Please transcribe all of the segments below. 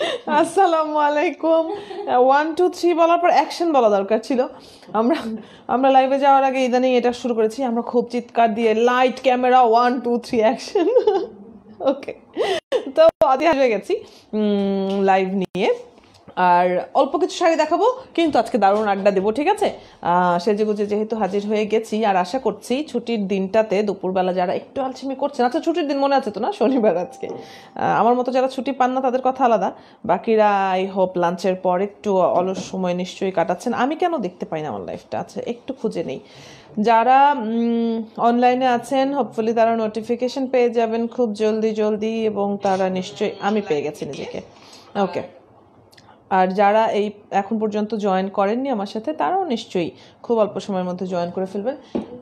আসসালামু আলাইকুম। 1 2 3 বলার পর অ্যাকশন বলা দরকার ছিল। আমরা আমরা লাইভে যাওয়ার আগে ইদানিং এটা শুরু করেছি, আমরা খুব চিৎকার দিয়ে লাইট ক্যামেরা 1 2 3 অ্যাকশন। ওকে, তো আদি হয়ে গেছি লাইভ নিয়ে, আর অল্প কিছু শাড়ি দেখাবো, কিন্তু আজকে দারুণ আড্ডা দেবো, ঠিক আছে? সেজেগুজে যেহেতু হাজির হয়ে গেছি, আর আশা করছি ছুটির দিনটাতে দুপুরবেলা যারা একটু আলসেমি করছেন, আচ্ছা ছুটির দিন মনে আছে তো না, শনিবার আজকে, আমার মতো যারা ছুটি পান না তাদের কথা আলাদা, বাকিরা আই হোপ লাঞ্চের পর একটু অলস সময় নিশ্চয়ই কাটাচ্ছেন। আমি কেন দেখতে পাই না আমার লাইফটা? আচ্ছা একটু খুঁজে নেই। যারা অনলাইনে আছেন হোপফুলি তারা নোটিফিকেশন পেয়ে যাবেন খুব জলদি, এবং তারা নিশ্চয়ই, আমি পেয়ে গেছি নিজেকে, ওকে। আর যারা এই এখন পর্যন্ত জয়েন করেননি আমার সাথে, তারাও নিশ্চয়ই খুব অল্প সময়ের মধ্যে জয়েন করে ফেলবেন।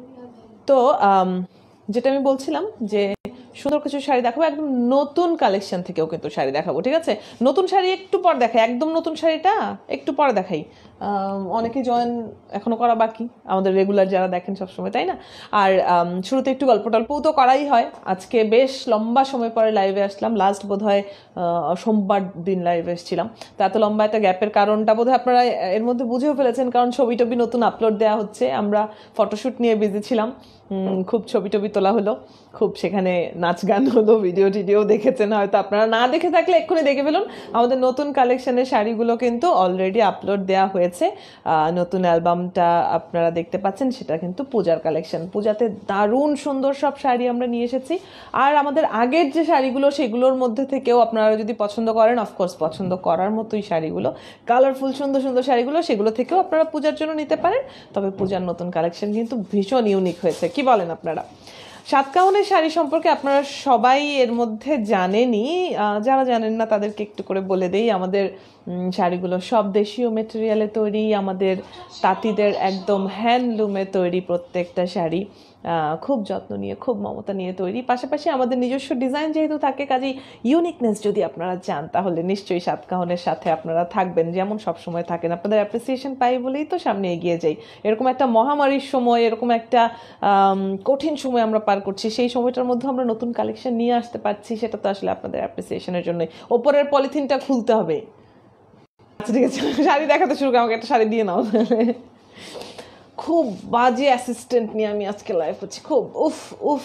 তো যেটা আমি বলছিলাম যে সুন্দর কিছু শাড়ি দেখাবো, একদম নতুন কালেকশন থেকেও কিন্তু শাড়ি দেখাবো, ঠিক আছে? নতুন শাড়ি একটু পর দেখাই, একদম নতুন শাড়িটা একটু পরে দেখাই। অনেকে জয়েন এখনো করা বাকি, আমাদের রেগুলার যারা দেখেন সবসময়, তাই না? আর শুরুতে একটু গল্প টল্পও তো করাই হয়। আজকে বেশ লম্বা সময় পরে লাইভে আসলাম, লাস্ট বোধহয় সোমবার দিন লাইভে এসেছিলাম। তো এত লম্বা একটা গ্যাপের কারণটা বোধহয় আপনারা এর মধ্যে বুঝেও ফেলেছেন, কারণ ছবি টবি নতুন আপলোড দেওয়া হচ্ছে, আমরা ফটোশ্যুট নিয়ে বিজি ছিলাম, খুব ছবি টবি তোলা হলো, খুব সেখানে নাচ গান হলো, ভিডিও দেখেছেন হয়তো, আপনারা না দেখে থাকলে এক্ষুনি দেখে ফেলুন। আমাদের নতুন কালেকশনের শাড়িগুলো কিন্তু অলরেডি আপলোড দেওয়া হয়েছে। নতুন অ্যালবামটা আপনারা দেখতে পাচ্ছেন, সেটা কিন্তু পূজার কালেকশন। পূজাতে দারুণ সুন্দর সব শাড়ি আমরা নিয়ে এসেছি, আর আমাদের আগের যে শাড়িগুলো সেগুলোর মধ্যে থেকেও আপনারা যদি পছন্দ করেন, অফকোর্স পছন্দ করার মতোই শাড়িগুলো, কালারফুল সুন্দর সুন্দর শাড়িগুলো, সেগুলো থেকেও আপনারা পূজার জন্য নিতে পারেন। তবে পূজার নতুন কালেকশন কিন্তু ভীষণ ইউনিক হয়েছে, কি বলেন আপনারা? সাতকাহনের শাড়ি সম্পর্কে আপনারা সবাই এর মধ্যে জানেনই, যারা জানেন না তাদেরকে একটু করে বলে দেই। আমাদের শাড়িগুলো সব দেশীয় মেটেরিয়ালে তৈরি, আমাদের তাঁতিদের একদম হ্যান্ডলুমে তৈরি প্রত্যেকটা শাড়ি, খুব যত্ন নিয়ে, খুব মমতা নিয়ে তৈরি। পাশাপাশি আমাদের নিজস্ব ডিজাইন যেহেতু থাকে, কাজেই ইউনিকনেস যদি আপনারা চান তাহলে নিশ্চয়ই সাতকাহনের সাথে আপনারা থাকবেন, যেমন সবসময় থাকেন। আপনাদের অ্যাপ্রিসিয়েশন পাই বলেই তো সামনে এগিয়ে যাই। এরকম একটা মহামারীর সময়, এরকম একটা কঠিন সময় আমরা পার করছি, সেই সময়টার মধ্যে আমরা নতুন কালেকশন নিয়ে আসতে পারছি, সেটা তো আসলে আপনাদের অ্যাপ্রিসিয়েশনের জন্যই। ওপরের পলিথিনটা খুলতে হবে। আচ্ছা ঠিক আছে, শাড়ি দেখাতে শুরু করে, আমাকে একটা শাড়ি দিয়ে নাও। খুব বাজে অ্যাসিস্ট্যান্ট নিয়ে আমি আজকে লাইভ করছি, খুব উফ।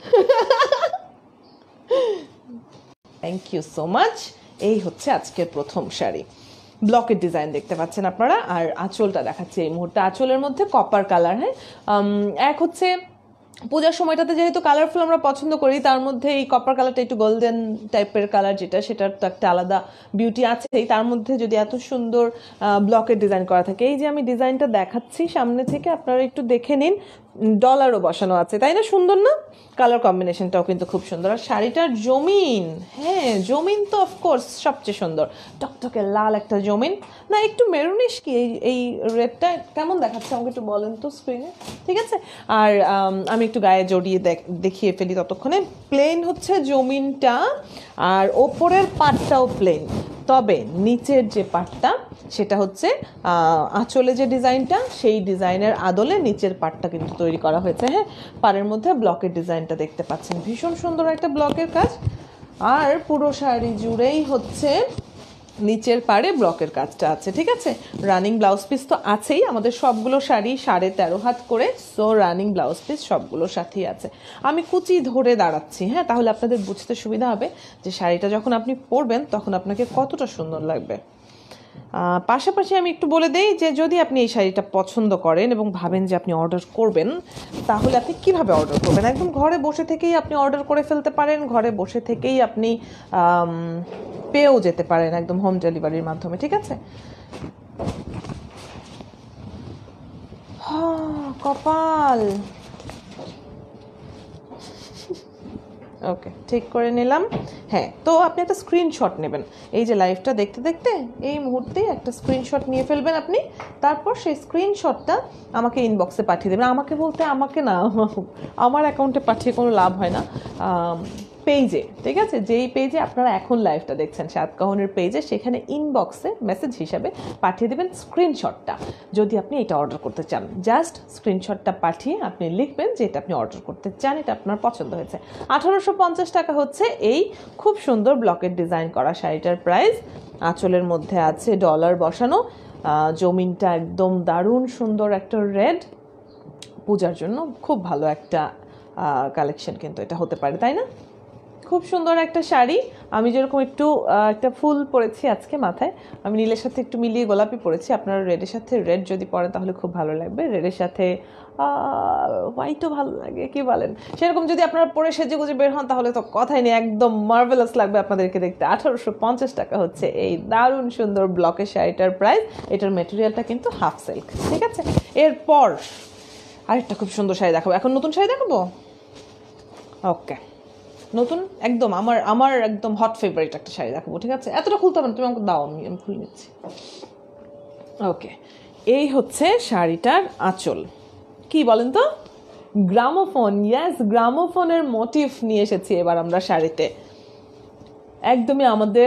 Thank you so much. এই হচ্ছে আজকের প্রথম শাড়ি, ব্লকের ডিজাইন দেখতে পাচ্ছেন আপনারা, আর আঁচলটা দেখাচ্ছি এই মুহূর্তে। আঁচলের মধ্যে কপার কালার, হ্যাঁ, এক হচ্ছে পূজার সময়টাতে যেহেতু কালারফুল আমরা পছন্দ করি, তার মধ্যে এই কপার কালারটা একটু গোল্ডেন টাইপের কালার, যেটা সেটার তো একটা আলাদা বিউটি আছেই। তার মধ্যে যদি এত সুন্দর ব্লকের ডিজাইন করা থাকে, এই যে আমি ডিজাইনটা দেখাচ্ছি সামনে থেকে, আপনারা একটু দেখে নিন, ডলারও বসানো আছে, তাই না? সুন্দর না? কালার কম্বিনেশনটাও কিন্তু খুব সুন্দর। আর শাড়িটার জমিন, হ্যাঁ জমিন তো অফকোর্স সবচেয়ে সুন্দর, টকটকে লাল একটা জমিন, না একটু মেরুনিশ, কি এই রেডটা কেমন দেখাচ্ছে আমাকে একটু বলেন তো স্ক্রিনে, ঠিক আছে? আর আমি একটু গায়ে জড়িয়ে দেখিয়ে ফেলি ততক্ষণে। প্লেন হচ্ছে জমিনটা, আর ওপরের পাটটাও প্লেন, তবে নিচের যে পাটটা সেটা হচ্ছে আঁচলে যে ডিজাইনটা, সেই ডিজাইনের আদলে নিচের পাটটা কিন্তু তৈরি করা হয়েছে। হ্যাঁ, পাড়ের মধ্যে ব্লকের ডিজাইনটা দেখতে পাচ্ছেন, ভীষণ সুন্দর একটা ব্লকের কাজ। আর পুরো শাড়ি জুড়েই হচ্ছে নিচের পাড়ে ব্লকের কাজটা আছে, ঠিক আছে? রানিং ব্লাউজ পিস তো আছেই, আমাদের সবগুলো শাড়ি 13.5 হাত করে, সো রানিং ব্লাউজ পিস সবগুলোর সাথেই আছে। আমি কুচি ধরে দাঁড়াচ্ছি, হ্যাঁ, তাহলে আপনাদের বুঝতে সুবিধা হবে যে শাড়িটা যখন আপনি পরবেন তখন আপনাকে কতটা সুন্দর লাগবে। পাশাপাশি আমি একটু বলে দেই যে যদি আপনি এই শাড়িটা পছন্দ করেন এবং ভাবেন যে আপনি অর্ডার করবেন, তাহলে আপনি কিভাবে অর্ডার করবেন? একদম ঘরে বসে থেকেই আপনি অর্ডার করে ফেলতে পারেন, ঘরে বসে থেকেই আপনি পেয়েও যেতে পারেন একদম হোম ডেলিভারির মাধ্যমে, ঠিক আছে? কপাল, ওকে ঠিক করে নিলাম। হ্যাঁ, তো আপনি একটা স্ক্রিনশট নেবেন, এই যে লাইভটা দেখতে দেখতে এই মুহূর্তেই একটা স্ক্রিনশট নিয়ে ফেলবেন আপনি, তারপর সেই স্ক্রিনশটটা আমাকে ইনবক্সে পাঠিয়ে দেবেন। আমাকে বলতে আমাকে না, আমার অ্যাকাউন্টে পাঠিয়ে কোনো লাভ হয় না, পেজে, ঠিক আছে? যেই পেজে আপনারা এখন লাইভটা দেখছেন, সাতকাহনের পেজে, সেখানে ইনবক্সে মেসেজ হিসাবে পাঠিয়ে দেবেন স্ক্রিনশটটা। যদি আপনি এটা অর্ডার করতে চান, জাস্ট স্ক্রিনশটটা পাঠিয়ে আপনি লিখবেন যে এটা আপনি অর্ডার করতে চান, এটা আপনার পছন্দ হয়েছে। 1850 টাকা হচ্ছে এই খুব সুন্দর ব্লকের ডিজাইন করা শাড়িটার প্রাইস। আঁচলের মধ্যে আছে ডলার বসানো, জমিনটা একদম দারুণ সুন্দর একটা রেড, পূজার জন্য খুব ভালো একটা কালেকশন কিন্তু এটা হতে পারে, তাই না? খুব সুন্দর একটা শাড়ি। আমি যেরকম একটু একটা ফুল পরেছি আজকে মাথায়, আমি নীলের সাথে একটু মিলিয়ে গোলাপি পরেছি, আপনারা রেডের সাথে রেড যদি পরেন তাহলে খুব ভালো লাগবে, রেডের সাথে হোয়াইটও ভালো লাগে, কি বলেন? সেরকম যদি আপনারা পরে সেজে গুজে বের হন তাহলে তো কথাই নেই, একদম মার্ভেলাস লাগবে আপনাদেরকে দেখতে। 1850 টাকা হচ্ছে এই দারুণ সুন্দর ব্লকের শাড়িটার প্রাইস। এটার মেটেরিয়ালটা কিন্তু হাফ সিল্ক, ঠিক আছে? এরপর আরেকটা খুব সুন্দর শাড়ি দেখাবো। এখন নতুন শাড়ি দেখাবো, ওকে, নতুন একদম আমার একদম হট ফেভারিট একটা শাড়ি দেখাবো, ঠিক আছে? এতটা খুলতে হবে না, তুমি আমাকে দাও, আমি খুলে নিচ্ছি। ওকে, এই হচ্ছে শাড়িটার আঁচল। কি বলেন তো? গ্রামোফোন, ইয়েস, গ্রামোফোনের মোটিভ নিয়ে এসেছি এবার আমরা শাড়িতে। একদমই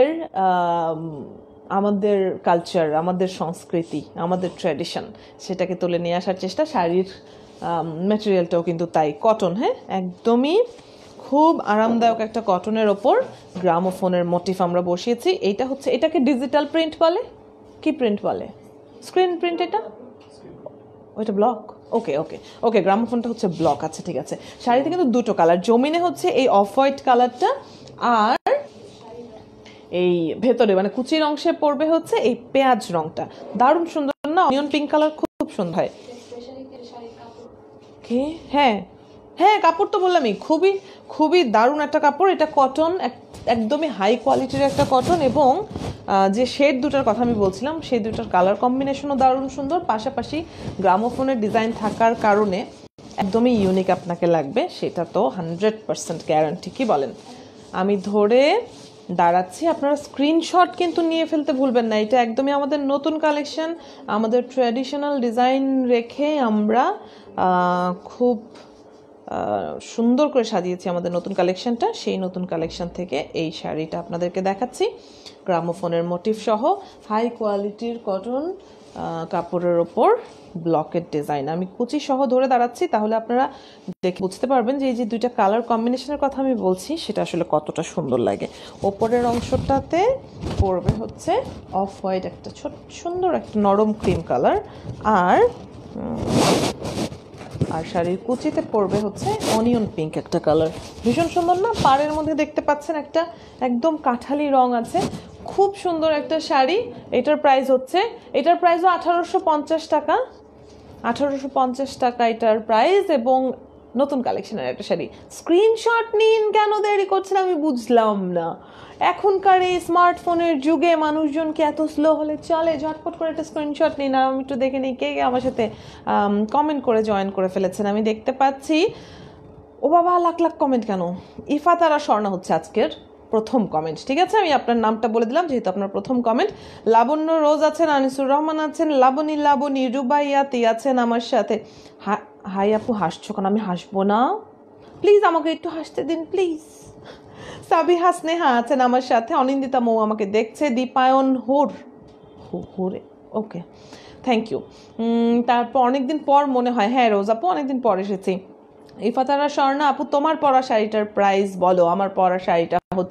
আমাদের কালচার, আমাদের সংস্কৃতি, আমাদের ট্র্যাডিশন, সেটাকে তুলে নিয়ে আসার চেষ্টা। শাড়ির ম্যাটেরিয়ালটাও কিন্তু তাই, কটন, হ্যাঁ, একদমই খুব আরামদায়ক একটা কটনের ওপর গ্রামোফোনের মোটিভ আমরা বসিয়েছি। এইটা হচ্ছে, এটাকে ডিজিটাল প্রিন্ট বলে, কি প্রিন্ট বলে? Screen print. এটা ওইটা ব্লক, ওকে ওকে ওকে, গ্রামোফোনটা হচ্ছে ব্লক, আচ্ছা ঠিক আছে। শাড়িতে কিন্তু দুটো কালার, জমিনে হচ্ছে এই অফ হোয়াইট কালারটা, আর এই ভেতরে মানে কুচির অংশে পড়বে হচ্ছে এই পেঁয়াজ রংটা। দারুণ সুন্দর না? অনিয়ন পিঙ্ক কালার, খুব সুন্দর হয়। হ্যাঁ হ্যাঁ, কাপড় তো বললামই, খুবই খুবই দারুণ একটা কাপড়। এটা কটন, একদমই হাই কোয়ালিটির একটা কটন, এবং যে শেড দুটার কথা আমি বলছিলাম সেই দুটার কালার কম্বিনেশনও দারুণ সুন্দর। পাশাপাশি গ্রামোফোনের ডিজাইন থাকার কারণে একদমই ইউনিক আপনাকে লাগবে, সেটা তো 100% গ্যারান্টি, কি বলেন? আমি ধরে দাঁড়াচ্ছি, আপনারা স্ক্রিনশট কিন্তু নিয়ে ফেলতে ভুলবেন না। এটা একদমই আমাদের নতুন কালেকশন, আমাদের ট্র্যাডিশনাল ডিজাইন রেখে আমরা খুব সুন্দর করে সাজিয়েছি আমাদের নতুন কালেকশনটা। সেই নতুন কালেকশন থেকে এই শাড়িটা আপনাদেরকে দেখাচ্ছি, গ্রামোফোনের মোটিভ সহ, হাই কোয়ালিটির কটন কাপড়ের ওপর ব্লকের ডিজাইন। আমি কুচি সহ ধরে দাঁড়াচ্ছি, তাহলে আপনারা দেখে বুঝতে পারবেন যে এই যে দুইটা কালার কম্বিনেশনের কথা আমি বলছি সেটা আসলে কতটা সুন্দর লাগে। ওপরের অংশটাতে পড়বে হচ্ছে অফ হোয়াইট একটা ছোট সুন্দর একটা নরম ক্রিম কালার, আর শাড়ির কুচিতে পড়বে হচ্ছে অনিয়ন পিঙ্ক একটা কালার। ভীষণ সুন্দর না? পাড়ের মধ্যে দেখতে পাচ্ছেন একটা একদম কাঠালি রং আছে, খুব সুন্দর একটা শাড়ি। এটার প্রাইসও 1850 টাকা, 1850 টাকা এটার প্রাইস, এবং নতুন কালেকশনের একটা শাড়ি। স্ক্রিনশট নিন, কেন দেরি করছেন আমি বুঝলাম না। এখনকার এই স্মার্টফোনের যুগে মানুষজন কি এত স্লো হলে চলে? ঝটপট করে একটা স্ক্রিনশট নিন, আর আমি একটু দেখে নিই কে কে আমার সাথে কমেন্ট করে জয়েন করে ফেলেছেন। আমি দেখতে পাচ্ছি, ও বাবা, লাখ লাখ কমেন্ট কেন! ইফাতারা স্বর্ণা হচ্ছে আজকের প্রথম কমেন্ট, ঠিক আছে? আমি আপনার নামটা বলে দিলাম যেহেতু আপনার প্রথম কমেন্ট। লাবণ্য রোজ আছেন, আনিসুর রহমান আছেন, লাবণী রুবাইয়াতি আছেন আমার সাথে। হাই আপু, হাসছো কেন? আমি হাসবো না, প্লিজ আমাকে একটু হাসতে দিন প্লিজ। সাবিহা স্নেহা আছেন আমার সাথে, অনিন্দিতা মৌ আমাকে দেখছে, দীপায়ন হুরে, ওকে, থ্যাংক ইউ। তারপর অনেকদিন পর মনে হয়, হ্যাঁ রোজ আপু অনেকদিন পর এসেছি। ইফাতারা স্বর্ণা আপু, তোমার পরা শাড়িটার প্রাইস বলো। আমার পরা শাড়িটা কত?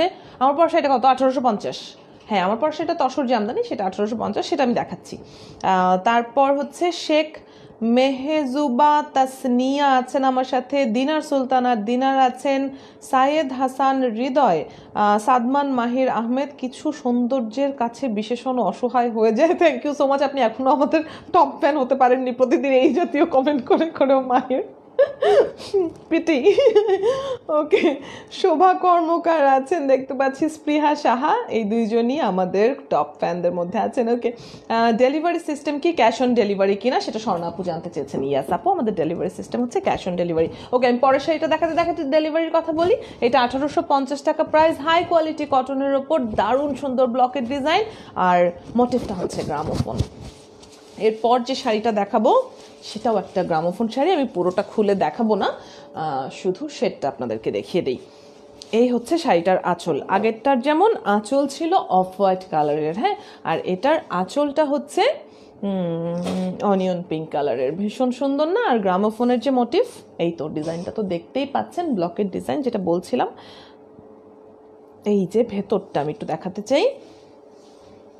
1850। হ্যাঁ, আমার পরা শাড়িটা তসর জামদানি, সেটা 1850, সেটা আমি দেখাচ্ছি। তারপর হচ্ছে শেখ মেহেজুবা তাসনিয়া আছেন আমার সাথে, দিনার সুলতানা দিনার আছেন, সায়েদ হাসান হৃদয়, সাদমান মাহির আহমেদ। কিছু সৌন্দর্যের কাছে বিশেষণ অসহায় হয়ে যায়। Thank you so much. আপনি এখনো আমাদের টপ ফ্যান হতে পারেননি, প্রতিদিন এই জাতীয় কমেন্ট করে করেও মাহির পিটি। ওকে, শোভা কর্মকার আছেন দেখতে পাচ্ছি, স্পৃহা সাহা, এই দুইজনই আমাদের টপ ফ্যানদের মধ্যে আছেন। ওকে, ডেলিভারি সিস্টেম কি ক্যাশ অন ডেলিভারি কিনা সেটা স্বর্ণা আপু জানতে চেয়েছেন। ইয়াস আপু, আমাদের ডেলিভারি সিস্টেম হচ্ছে ক্যাশ অন ডেলিভারি। ওকে, আমি পরের শাড়িটা দেখাতে ডেলিভারির কথা বলি। এটা 1850 টাকা প্রাইস, হাই কোয়ালিটি কটনের ওপর দারুণ সুন্দর ব্লকের ডিজাইন, আর মোটিভটা হচ্ছে গ্রামোফোন। এরপর যে শাড়িটা দেখাবো সেটাও একটা গ্রামোফোন শাড়ি, আমি পুরোটা খুলে দেখাবো না, শুধু শেডটা আপনাদেরকে দেখিয়ে দিই। এই হচ্ছে শাড়িটার আঁচল, আগেরটার যেমন আঁচল ছিল অফ হোয়াইট কালারের, হ্যাঁ, আর এটার আঁচলটা হচ্ছে অনিয়ন পিঙ্ক কালারের। ভীষণ সুন্দর না? আর গ্রামোফোনের যে মোটিভ, এই তো ডিজাইনটা তো দেখতেই পাচ্ছেন, ব্লকের ডিজাইন যেটা বলছিলাম। এই যে ভেতরটা আমি একটু দেখাতে চাই,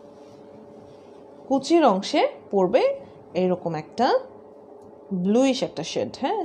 কুচির অংশে পড়বে এইরকম একটা ব্লুইশ একটা শেড। হ্যাঁ,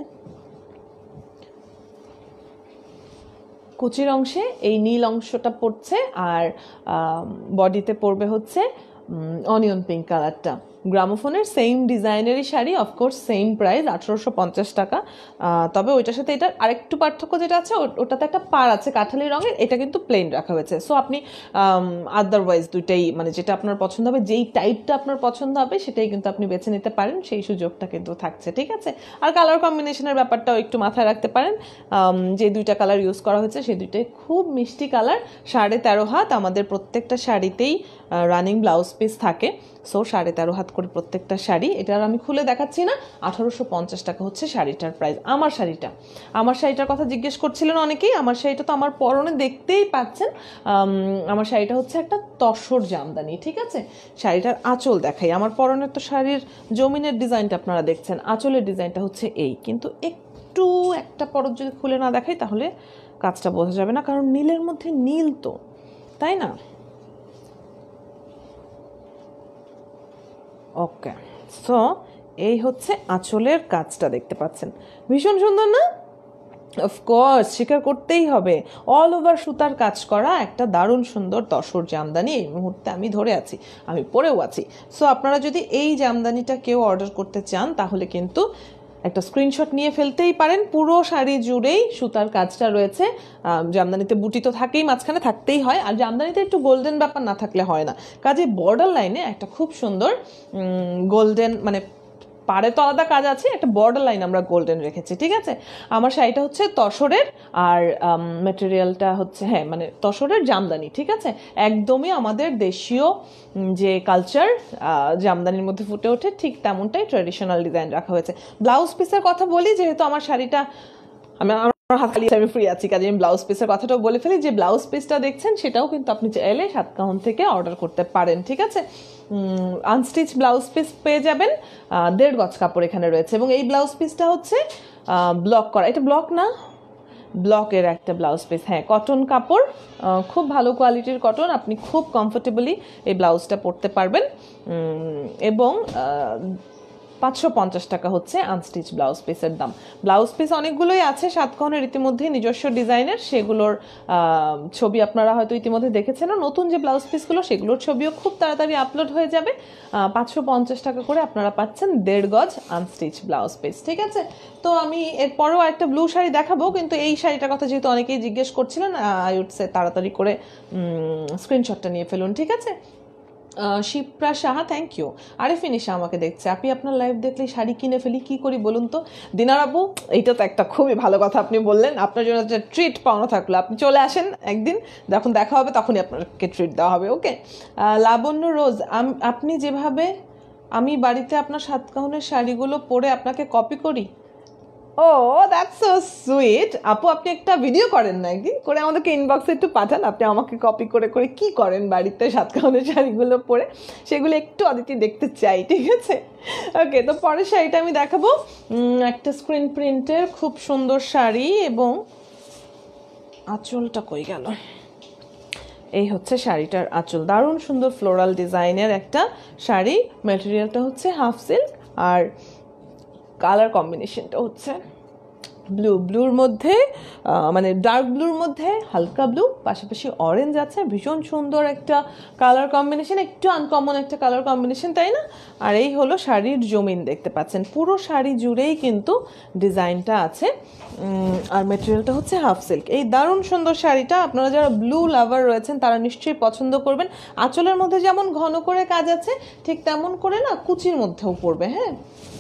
কুচির অংশে এই নীল অংশটা পড়ছে, আর বডিতে পড়বে হচ্ছে অনিয়ন পিঙ্ক কালারটা। গ্রামোফোনের সেম ডিজাইনেরই শাড়ি, অফকোর্স সেম প্রাইস 1850 টাকা। তবে ওইটার সাথে এটার আরেকটু পার্থক্য যেটা আছে, ওটাতে একটা পার আছে কাঠালি রঙের, এটা কিন্তু প্লেন রাখা হয়েছে। সো আপনি আদারওয়াইজ দুইটাই মানে যেটা আপনার পছন্দ হবে, যেই টাইপটা আপনার পছন্দ হবে সেটাই কিন্তু আপনি বেছে নিতে পারেন, সেই সুযোগটা কিন্তু থাকছে, ঠিক আছে। আর কালার কম্বিনেশনের ব্যাপারটাও একটু মাথায় রাখতে পারেন। যে দুইটা কালার ইউজ করা হয়েছে সেই দুইটাই খুব মিষ্টি কালার। 13.5 হাত আমাদের প্রত্যেকটা শাড়িতেই রানিং ব্লাউজ পিস থাকে। সো 13.5 হাত করে প্রত্যেকটা শাড়ি। এটার আমি খুলে দেখাচ্ছি না, 1850 টাকা হচ্ছে শাড়িটার প্রাইস। আমার শাড়িটার কথা জিজ্ঞেস করছিলেন অনেকেই। আমার শাড়িটা তো আমার পরনে দেখতেই পাচ্ছেন। আমার শাড়িটা হচ্ছে একটা তসর জামদানি, ঠিক আছে। শাড়িটার আঁচল দেখাই। আমার পরনের তো শাড়ির জমিনের ডিজাইনটা আপনারা দেখছেন, আঁচলের ডিজাইনটা হচ্ছে এই। কিন্তু একটু একটা পরত যদি খুলে না দেখাই তাহলে কাজটা বোঝা যাবে না, কারণ নীলের মধ্যে নীল তো, তাই না? ওকে, সো এই হচ্ছে আঁচলের কাজটা, দেখতে পাচ্ছেন ভীষণ সুন্দর না? অফকোর্স স্বীকার করতেই হবে, অল ওভার সুতার কাজ করা একটা দারুণ সুন্দর তসর জামদানি এই মুহূর্তে আমি ধরে আছি, আমি পরেও আছি। সো আপনারা যদি এই জামদানিটা কেউ অর্ডার করতে চান তাহলে কিন্তু একটা স্ক্রিনশট নিয়ে ফেলতেই পারেন। পুরো শাড়ি জুড়েই সুতার কাজটা রয়েছে। জামদানিতে বুটি তো থাকেই, মাঝখানে থাকতেই হয়, আর জামদানিতে একটু গোল্ডেন ব্যাপার না থাকলে হয় না। কাজে বর্ডার লাইনে একটা খুব সুন্দর গোল্ডেন, মানে পাড়ে তো আলাদা কাজ আছে, একটা বর্ডার লাইন আমরা গোল্ডেন রেখেছি, ঠিক আছে। আমার শাড়িটা হচ্ছে তসরের, আর ম্যাটেরিয়ালটা হচ্ছে হ্যাঁ মানে তসরের জামদানি, ঠিক আছে। একদমই আমাদের দেশীয় যে কালচার জামদানির মধ্যে ফুটে ওঠে ঠিক তেমনটাই ট্র্যাডিশনাল ডিজাইন রাখা হয়েছে। ব্লাউজ পিসের কথা বলি, যেহেতু আমার শাড়িটা আমি ফ্রি আছি, কাজে আমি ব্লাউজ পিসের কথাটাও বলে ফেলি। যে ব্লাউজ পিসটা দেখছেন সেটাও কিন্তু আপনি চাইলে সাতকাহন থেকে অর্ডার করতে পারেন, ঠিক আছে। আনস্টিচ ব্লাউজ পিস পেয়ে যাবেন, 1.5 গজ কাপড় এখানে রয়েছে, এবং এই ব্লাউজ পিসটা হচ্ছে ব্লক করা। এটা ব্লক না, ব্লকের একটা ব্লাউজ পিস, হ্যাঁ কটন কাপড়, খুব ভালো কোয়ালিটির কটন। আপনি খুব কমফোর্টেবলি এই ব্লাউজটা পরতে পারবেন, এবং 550 টাকা হচ্ছে আনস্টিচ ব্লাউজ পিসের দাম। ব্লাউজ পিস অনেকগুলোই আছে সাতকাহনের ইতিমধ্যে নিজস্ব ডিজাইনের, সেগুলোর ছবি আপনারা হয়তো ইতিমধ্যে দেখেছেন। নতুন যে ব্লাউজ পিসগুলো সেগুলোর ছবিও খুব তাড়াতাড়ি আপলোড হয়ে যাবে। 550 টাকা করে আপনারা পাচ্ছেন 1.5 গজ আনস্টিচ ব্লাউজ পিস, ঠিক আছে। তো আমি এরপরেও একটা ব্লু শাড়ি দেখাবো, কিন্তু এই শাড়িটার কথা যেহেতু অনেকেই জিজ্ঞেস করছিলেন, আই উড সে তাড়াতাড়ি করে স্ক্রিনশটটা নিয়ে ফেলুন, ঠিক আছে। Shipra Saha, thank you. আরেফিনিশা আমাকে দেখছে, আপনি আপনার লাইভ দেখলে শাড়ি কিনে ফেলি, কি করি বলুন তো। দিনার আপু, এইটা তো একটা খুবই ভালো কথা আপনি বললেন। আপনার জন্য একটা ট্রিট পাওনা থাকলো, আপনি চলে আসেন একদিন, যখন দেখা হবে তখনই আপনাকে ট্রিট দেওয়া হবে, ওকে। লাবণ্য রোজ, আপনি যেভাবে আমি বাড়িতে আপনার সাতকাহনের শাড়িগুলো পরে আপনাকে কপি করি। ও দ্যাটস সো সুইট আপু, আপনি একটা ভিডিও করেন না একদিন করে আমাদেরকে ইনবক্সে একটু পাঠান, আপনি আমাকে কপি করে করে কি করেন বাড়িতে সাতকাহনের শাড়িগুলো পরে, সেগুলো একটু অদিতি দেখতে চাই, ঠিক আছে। ওকে, তো পরের শাড়িটা আমি দেখাবো, একটা স্ক্রিন প্রিন্টের খুব সুন্দর শাড়ি, এবং আঁচলটা কই গেল, এই হচ্ছে শাড়িটার আঁচল। দারুণ সুন্দর ফ্লোরাল ডিজাইনের একটা শাড়ি, ম্যাটেরিয়ালটা হচ্ছে হাফ সিল্ক, আর কালার কম্বিনেশনটা হচ্ছে ব্লুর মধ্যে, মানে ডার্ক ব্লুর মধ্যে হালকা ব্লু, পাশাপাশি অরেঞ্জ আছে। ভীষণ সুন্দর একটা কালার কম্বিনেশন, একটু আনকমন একটা কালার কম্বিনেশন, তাই না? আর এই হলো শাড়ির জমিন, দেখতে পাচ্ছেন পুরো শাড়ি জুড়েই কিন্তু ডিজাইনটা আছে, আর ম্যাটেরিয়ালটা হচ্ছে হাফ সিল্ক। এই দারুণ সুন্দর শাড়িটা আপনারা যারা ব্লু লাভার রয়েছেন তারা নিশ্চয়ই পছন্দ করবেন। আঁচলের মধ্যে যেমন ঘন করে কাজ আছে, ঠিক তেমন করে না কুচির মধ্যেও পড়বে, হ্যাঁ।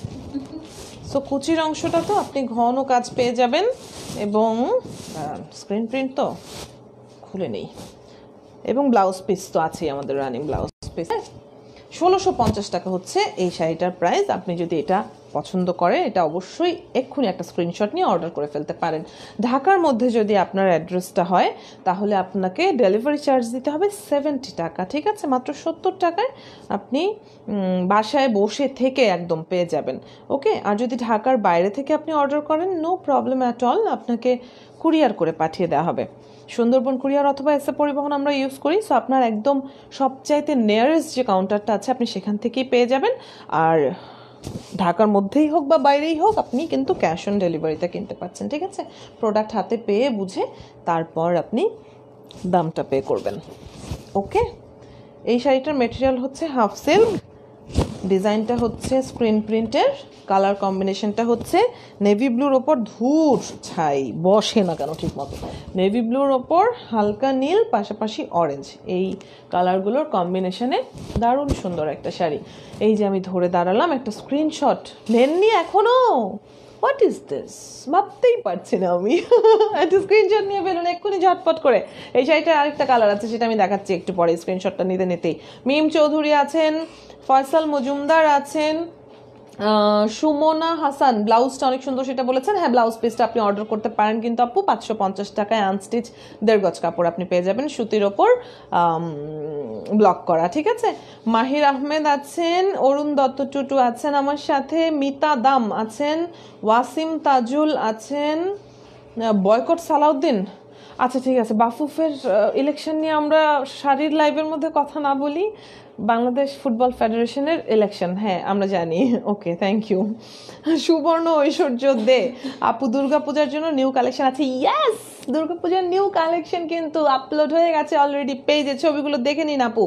সো কুচির অংশটা তো আপনি ঘন কাজ পেয়ে যাবেন, এবং স্ক্রিন প্রিন্ট তো খুলে নেই, এবং ব্লাউজ পিস তো আছেই আমাদের রানিং ব্লাউজ পিস। 1650 টাকা হচ্ছে এই শাড়িটার প্রাইস। আপনি যদি এটা পছন্দ করে এটা অবশ্যই এক্ষুনি একটা স্ক্রিনশট নিয়ে অর্ডার করে ফেলতে পারেন। ঢাকার মধ্যে যদি আপনার অ্যাড্রেসটা হয় তাহলে আপনাকে ডেলিভারি চার্জ দিতে হবে 70 টাকা, ঠিক আছে? মাত্র 70 টাকায় আপনি বাসায় বসে থেকে একদম পেয়ে যাবেন। ওকে, আর যদি ঢাকার বাইরে থেকে আপনি অর্ডার করেন, নো প্রবলেম অ্যাট অল, আপনাকে কুরিয়ার করে পাঠিয়ে দেওয়া হবে। সুন্দরবন কুরিয়ার অথবা এসএ পরিবহন আমরা ইউজ করি। সো আপনার একদম সবচাইতে নিয়ারেস্ট যে কাউন্টারটা আছে আপনি সেখান থেকেই পেয়ে যাবেন। আর ঢাকার মধ্যেই হোক বা বাইরেই হোক আপনি কিন্তু ক্যাশ অন ডেলিভারিতে কিনতে পারছেন, ঠিক আছে? প্রোডাক্ট হাতে পেয়ে বুঝে তারপর আপনি দামটা পে করবেন। ওকে, এই শাড়িটার মেটেরিয়াল হচ্ছে হাফ সিল্ক, ডিজাইনটা হচ্ছে স্ক্রিন প্রিন্টের, কালার কম্বিনেশনটা হচ্ছে নেভি ব্লুর ওপর ধূর ছাই বসে না কেন ঠিক মতো, নেভি ব্লুর ওপর হালকা নীল, পাশাপাশি অরেঞ্জ, এই কালারগুলোর কম্বিনেশনে দারুণ সুন্দর একটা শাড়ি। এই যে আমি ধরে দাঁড়ালাম, একটা স্ক্রিনশট নেননি এখনো? হোয়াট ইজ দিস, ভাবতেই পারছি না আমি। একটা স্ক্রিনশট নিয়ে ফেলুন এক্ষুনি ঝটপট করে। এই শাড়িটার আরেকটা কালার আছে, সেটা আমি দেখাচ্ছি একটু পরে। স্ক্রিনশটটা নিতে নিতেই মিম চৌধুরী আছেন, ফয়সাল মজুমদার আছেন, সুমনা হাসান ব্লাউজটা অনেক সুন্দর সেটা বলেছেন। হ্যাঁ, ব্লাউজ পিসটা আপনি অর্ডার করতে পারেন কিন্তু আপু 550 টাকায় আনস্টিচ 1.5 গজ কাপড় আপনি পেয়ে যাবেন, সুতির ওপর ব্লক করা, ঠিক আছে? মাহির আহমেদ আছেন, অরুণ দত্ত টুটু আছেন আমার সাথে, মিতা দাম আছেন, ওয়াসিম তাজুল আছেন, বয়কট সালাউদ্দিন। আচ্ছা ঠিক আছে, বাফুফের ইলেকশন নিয়ে আমরা শাড়ির লাইভের মধ্যে কথা না বলি, বাংলাদেশ ফুটবল ফেডারেশনের ইলেকশন, হ্যাঁ আমরা জানি। Okay, thank you. Subarna Aishwarya Dey আপু, দুর্গাপূজার জন্য নিউ কালেকশন আছে। ইয়েস, দুর্গাপূজার নিউ কালেকশন কিন্তু আপলোড হয়ে গেছে অলরেডি পেজে, ছবিগুলো দেখে নিন আপু।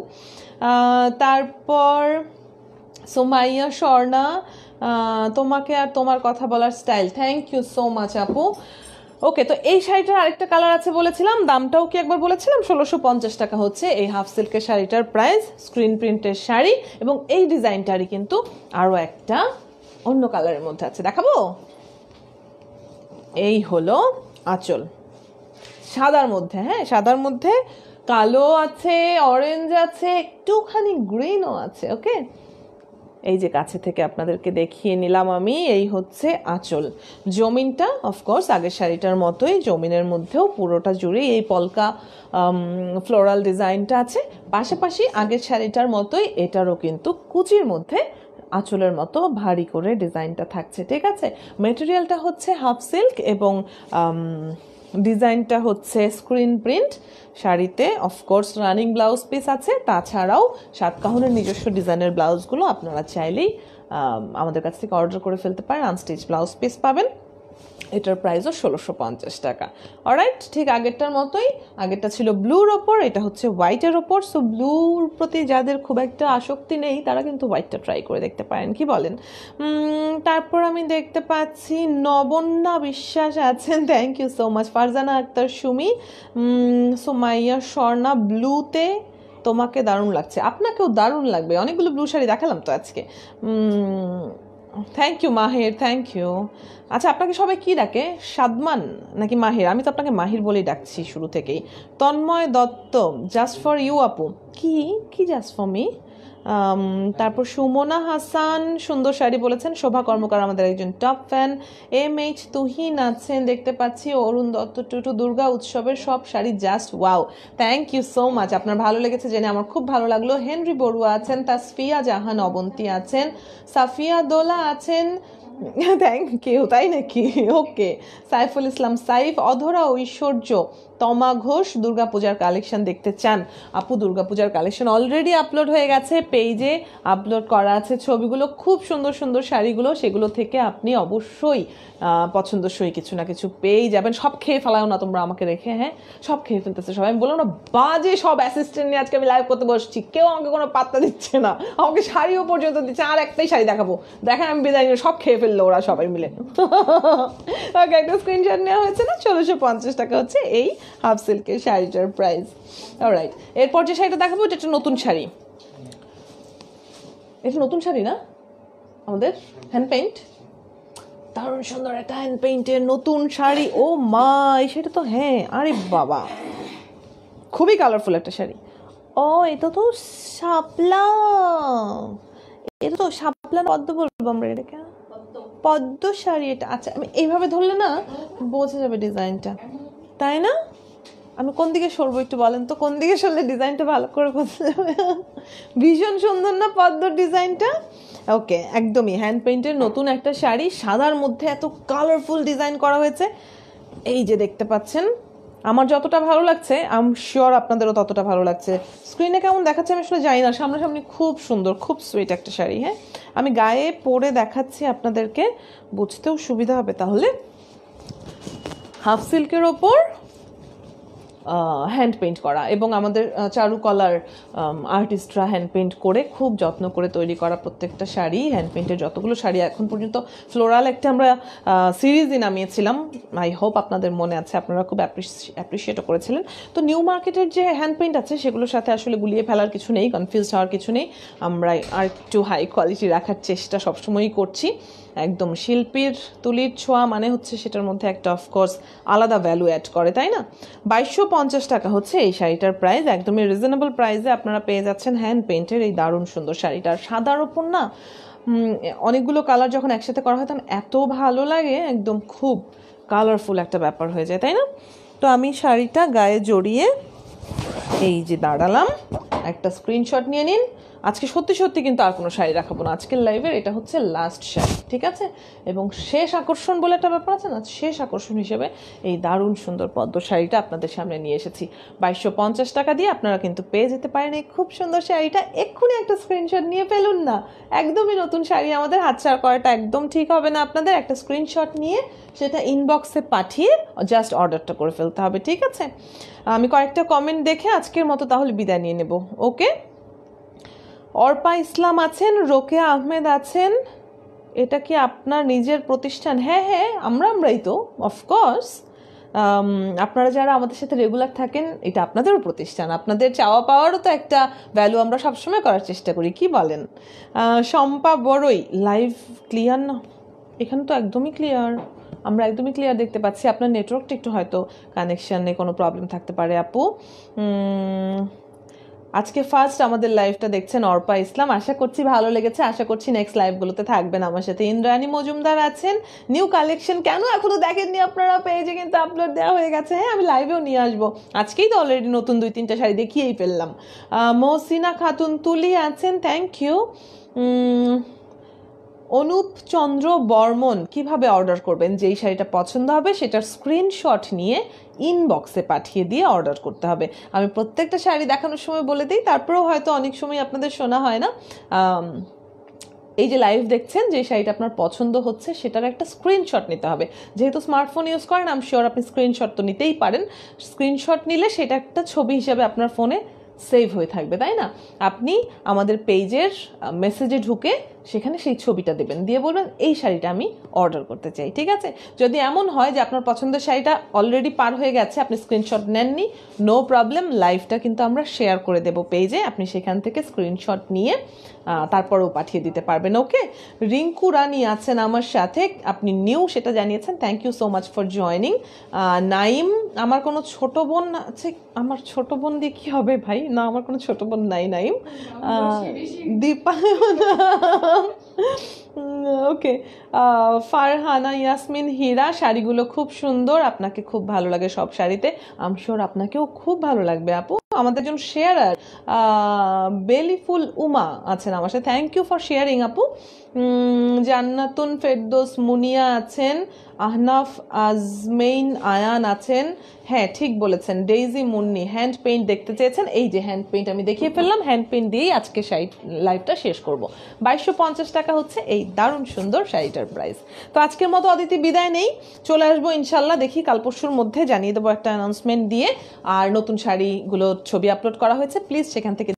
তারপর সোমাইয়া স্বর্ণা, তোমাকে আর তোমার কথা বলার style, thank you so much আপু। ওকে, তো এই শাড়িটার আরেকটা কালার আছে বলেছিলাম, দামটাও কি একবার বলেছিলাম? 1650 টাকা হচ্ছে এই হাফ সিল্কের শাড়িটার প্রাইস, স্ক্রিন প্রিন্টের শাড়ি, এবং এই ডিজাইনটারই কিন্তু আরও একটা অন্য কালারের মধ্যে আছে, দেখাবো। এই হলো আঁচল, সাদার মধ্যে, হ্যাঁ সাদার মধ্যে কালো আছে, অরেঞ্জ আছে, একটুখানি গ্রিনও আছে। ওকে, এই যে কাছে থেকে আপনাদেরকে দেখিয়ে নিলাম আমি, এই হচ্ছে আঁচল। জমিনটা অফকোর্স আগের শাড়িটার মতোই, জমিনের মধ্যেও পুরোটা জুড়েই এই পলকা ফ্লোরাল ডিজাইনটা আছে, পাশাপাশি আগের শাড়িটার মতোই এটারও কিন্তু কুচির মধ্যে আঁচলের মতো ভারী করে ডিজাইনটা থাকছে, ঠিক আছে? মেটেরিয়ালটা হচ্ছে হাফ সিল্ক এবং ডিজাইনটা হচ্ছে স্ক্রিন প্রিন্ট। শাড়িতে অফকোর্স রানিং ব্লাউজ পিস আছে, তাছাড়াও সাতকাহনের নিজস্ব ডিজাইনের ব্লাউজগুলো আপনারা চাইলেই আমাদের কাছ থেকে অর্ডার করে ফেলতে পারেন, আনস্টিচ ব্লাউজ পিস পাবেন। এটার প্রাইসও 1650 টাকা। অলরাইট, ঠিক আগেরটার মতোই, আগেরটা ছিল ব্লুর ওপর, এটা হচ্ছে হোয়াইটের ওপর। সো ব্লুর প্রতি যাদের খুব একটা আসক্তি নেই তারা কিন্তু হোয়াইটটা ট্রাই করে দেখতে পারেন, কি বলেন? তারপর আমি দেখতে পাচ্ছি নবন্যা বিশ্বাস আছেন, thank you so much. Farzana Akter Sumi, Somaiya Swarna, ব্লুতে তোমাকে দারুণ লাগছে, আপনাকেও দারুণ লাগবে, অনেকগুলো ব্লু শাড়ি দেখালাম তো আজকে। Thank you Mahir, thank you. আচ্ছা, আপনাকে সবাই কি ডাকে, সাদমান নাকি মাহির? আমি তো আপনাকে মাহির বলেই ডাকছি শুরু থেকেই। Tanmoy Dutta, just for you আপু। কি কি জাস্ট ফর মি? তারপর সুমনা হাসান সুন্দর শাড়ি বলেছেন, শোভা কর্মকার আমাদের একজন টপ ফ্যান। MH তুহিন আছেন দেখতে পাচ্ছি, অরুণ দত্ত টুটু, দুর্গা উৎসবের সব শাড়ি just wow, thank you so much, আপনার ভালো লেগেছে জেনে আমার খুব ভালো লাগলো। হেনরি বড়ুয়া আছেন, তাসফিয়া জাহান অবন্তী আছেন, সাফিয়া দোলা আছেন, থ্যাংক ইউ, তাই নাকি? ওকে, সাইফুল ইসলাম সাইফ, অধরা ঐশ্বর্য, তমা ঘোষ, দুর্গাপূজার কালেকশন দেখতে চান আপু? দুর্গাপূজার কালেকশন অলরেডি আপলোড হয়ে গেছে পেজে, আপলোড করা আছে ছবিগুলো, খুব সুন্দর সুন্দর শাড়িগুলো, সেগুলো থেকে আপনি অবশ্যই পছন্দসই কিছু না কিছু পেয়েই যাবেন। সব খেয়ে ফেলাও না তোমরা আমাকে রেখে, হ্যাঁ সব খেয়ে ফেলতেছে সবাই। আমি বললাম না, বাজে সব অ্যাসিস্ট্যান্ট নিয়ে আজকে আমি লাইভ করতে বসছি, কেউ আমাকে কোনো পাত্তা দিচ্ছে না, আমাকে শাড়িও পর্যন্ত দিচ্ছে, আর একটাই শাড়ি দেখাবো, দেখেন আমি বিদায় নিয়ে সব খেয়ে ফেললো ওরা সবাই মিলে। ওকে, একটা স্ক্রিনশট নেওয়া হয়েছে না? 1650 টাকা হচ্ছে এই হাফ সিল্কের শাড়িটার প্রাইস। অলরাইট, এরপর যে শাড়িটা দেখাবো এটা একটা নতুন শাড়ি, এটা নতুন শাড়ি না আমাদের, হ্যান্ড পেইন্ট, দারুণ সুন্দর একটা হ্যান্ড পেইন্টের নতুন শাড়ি। ও মা, এই শাড়িটা তো, হ্যাঁ আরে বাবা খুবই কালারফুল একটা শাড়ি। ও এটা তো শাপলা, এটা তো শাপলা পদ্ম বলবো আমরা এটাকে, পদ্ম শাড়ি এটা। আচ্ছা, আমি এইভাবে ধরলে না বোঝা যাবে ডিজাইনটা, তাই না? আমি কোন দিকে সরবো একটু বলেন তো, কোন দিকে সরলে ডিজাইনটা ভালো করে বোঝা যাবে? ভীষণ সুন্দর না পদ্মর ডিজাইনটা? ওকে, একদমই হ্যান্ড পেইন্টের নতুন একটা শাড়ি, সাদার মধ্যে এত কালারফুল ডিজাইন করা হয়েছে। এই যে দেখতে পাচ্ছেন, আমার যতটা ভালো লাগছে আই এম শিওর আপনাদেরও ততটা ভালো লাগছে। স্ক্রিনে কেমন দেখাচ্ছে আমি আসলে জানি না, সামনাসামনি খুব সুন্দর, খুব সুইট একটা শাড়ি। হ্যাঁ, আমি গায়ে পরে দেখাচ্ছি আপনাদেরকে, বুঝতেও সুবিধা হবে। তাহলে হাফ সিল্কের ওপর হ্যান্ড পেইন্ট করা, এবং আমাদের চারুকলার আর্টিস্টরা হ্যান্ড পেইন্ট করে খুব যত্ন করে তৈরি করা প্রত্যেকটা শাড়ি। হ্যান্ড পেইন্টের যতগুলো শাড়ি এখন পর্যন্ত, ফ্লোরাল একটা আমরা সিরিজই নামিয়েছিলাম, আই হোপ আপনাদের মনে আছে, আপনারা খুব অ্যাপ্রিসিয়েটও করেছিলেন। তো নিউ মার্কেটের যে হ্যান্ড পেইন্ট আছে সেগুলোর সাথে আসলে গুলিয়ে ফেলার কিছু নেই, কনফিউজ হওয়ার কিছু নেই। আমরা আর একটু হাই কোয়ালিটি রাখার চেষ্টা সবসময়ই করছি। একদম শিল্পীর তুলির ছোঁয়া মানে হচ্ছে সেটার মধ্যে একটা অফকোর্স আলাদা ভ্যালু অ্যাড করে, তাই না? 2250 টাকা হচ্ছে এই শাড়িটার প্রাইস, একদমই রিজনেবল প্রাইসে আপনারা পেয়ে যাচ্ছেন হ্যান্ড পেইন্টের এই দারুণ সুন্দর শাড়িটার। সাদার ওপর না অনেকগুলো কালার যখন একসাথে করা হয় তখন এত ভালো লাগে, একদম খুব কালারফুল একটা ব্যাপার হয়ে যায়, তাই না? তো আমি শাড়িটা গায়ে জড়িয়ে এই যে দাঁড়ালাম, একটা স্ক্রিনশট নিয়ে নিন। আজকে সত্যি সত্যি কিন্তু আর কোনো শাড়ি রাখাবো না আজকের লাইভের, এটা হচ্ছে লাস্ট শাড়ি, ঠিক আছে? এবং শেষ আকর্ষণ বলে একটা ব্যাপার আছে না, শেষ আকর্ষণ হিসেবে এই দারুণ সুন্দর পদ্ম শাড়িটা আপনাদের সামনে নিয়ে এসেছি। 2250 টাকা দিয়ে আপনারা কিন্তু পেয়ে যেতে পারেন এই খুব সুন্দর শাড়িটা। এক্ষুনি একটা স্ক্রিনশট নিয়ে ফেলুন না, একদমই নতুন শাড়ি, আমাদের হাতছাড়া করাটা একদম ঠিক হবে না। আপনাদের একটা স্ক্রিনশট নিয়ে সেটা ইনবক্সে পাঠিয়ে জাস্ট অর্ডারটা করে ফেলতে হবে, ঠিক আছে? আমি কয়েকটা কমেন্ট দেখে আজকের মতো তাহলে বিদায় নিয়ে নেব। ওকে, অর্পা ইসলাম আছেন, রোকেয়া আহমেদ আছেন। এটা কি আপনার নিজের প্রতিষ্ঠান? হ্যাঁ হ্যাঁ, আমরাই তো, অফকোর্স। আপনারা যারা আমাদের সাথে রেগুলার থাকেন, এটা আপনাদেরও প্রতিষ্ঠান, আপনাদের চাওয়া পাওয়ারও তো একটা ভ্যালু আমরা সবসময় করার চেষ্টা করি, কি বলেন? শম্পা বড়ই, লাইভ ক্লিয়ার না? এখানে তো একদমই ক্লিয়ার, আমরা একদমই ক্লিয়ার দেখতে পাচ্ছি। আপনার নেটওয়ার্কটা একটু হয়তো কানেকশানে কোনো প্রবলেম থাকতে পারে আপু। আজকে ফার্স্ট আমাদের লাইভটা দেখছেন অর্পা ইসলাম, আশা করছি ভালো লেগেছে, আশা করছি নেক্সট লাইভগুলোতে থাকবেন আমার সাথে। ইন্দ্রাণী মজুমদার আছেন, নিউ কালেকশন কেন এখনো দেখেননি আপনারা? পেজে কিন্তু আপলোড দেওয়া হয়ে গেছে। হ্যাঁ, আমি লাইভেও নিয়ে আসবো, আজকেই তো অলরেডি নতুন 2-3টা শাড়ি দেখিয়েই ফেললাম। মহসিনা খাতুন তুলি আছেন, থ্যাংক ইউ। অনুপ চন্দ্র বর্মন, কিভাবে অর্ডার করবেন? যেই শাড়িটা পছন্দ হবে সেটার স্ক্রিনশট নিয়ে ইনবক্সে পাঠিয়ে দিয়ে অর্ডার করতে হবে। আমি প্রত্যেকটা শাড়ি দেখানোর সময় বলে দিই, তারপরেও হয়তো অনেক সময় আপনাদের শোনা হয় না। এই যে লাইভ দেখছেন, যে শাড়িটা আপনার পছন্দ হচ্ছে সেটার একটা স্ক্রিনশট নিতে হবে। যেহেতু স্মার্টফোন ইউজ করেন, আমি শিওর আপনি স্ক্রিনশট তো নিতেই পারেন। স্ক্রিনশট নিলে সেটা একটা ছবি হিসাবে আপনার ফোনে সেভ হয়ে থাকবে, তাই না? আপনি আমাদের পেজের মেসেজে ঢুকে সেখানে সেই ছবিটা দেবেন, দিয়ে বলবেন এই শাড়িটা আমি অর্ডার করতে চাই, ঠিক আছে? যদি এমন হয় যে আপনার পছন্দের শাড়িটা অলরেডি পার হয়ে গেছে, আপনি স্ক্রিনশট নেননি, নো প্রবলেম, লাইভটা কিন্তু আমরা শেয়ার করে দেব পেজে, আপনি সেখান থেকে স্ক্রিনশট নিয়ে তারপরেও পাঠিয়ে দিতে পারবেন। ওকে, রিঙ্কু রানী আছেন আমার সাথে, আপনি নিউ সেটা জানিয়েছেন, thank you so much for joining. Naim, আমার কোনো ছোট বোন আছে? আমার ছোট বোন দিয়ে কি হবে ভাই? না, আমার কোনো ছোট বোন নাই নাইম। দীপা, ওকে। ফারহানা ইয়াসমিন হীরা, শাড়িগুলো খুব সুন্দর, আপনাকে খুব ভালো লাগে সব শাড়িতে, আম শিওর আপনাকেও খুব ভালো লাগবে আপু। আমাদের জন্য শেয়ারার বেলিফুল উমা আছেন আমার সাথে, থ্যাংক ইউ ফর শেয়ারিং আপু। জান্নাতুন ফেরদৌস মুনিয়া আছেন, আহনাফ আজমেইন আয়ান আছেন, হ্যাঁ ঠিক বলেছেন। ডেইজি মুন্নি, হ্যান্ড পেইন্ট দেখতে চেয়েছেন, এই যে হ্যান্ড পেইন্ট আমি দেখিয়ে ফেললাম, হ্যান্ড পেইন্ট দিয়েই আজকে লাইভটা শেষ করব। 2250 টাকা হচ্ছে এই দারুণ সুন্দর শাড়িটার প্রাইস। তো আজকের মতো অদিতি বিদায় নেই, চলে আসবো ইনশাল্লাহ, দেখি কাল পরশুর মধ্যে জানিয়ে দেবো একটা অ্যানাউন্সমেন্ট দিয়ে। আর নতুন শাড়িগুলো ছবি আপলোড করা হয়েছে, প্লিজ সেখান থেকে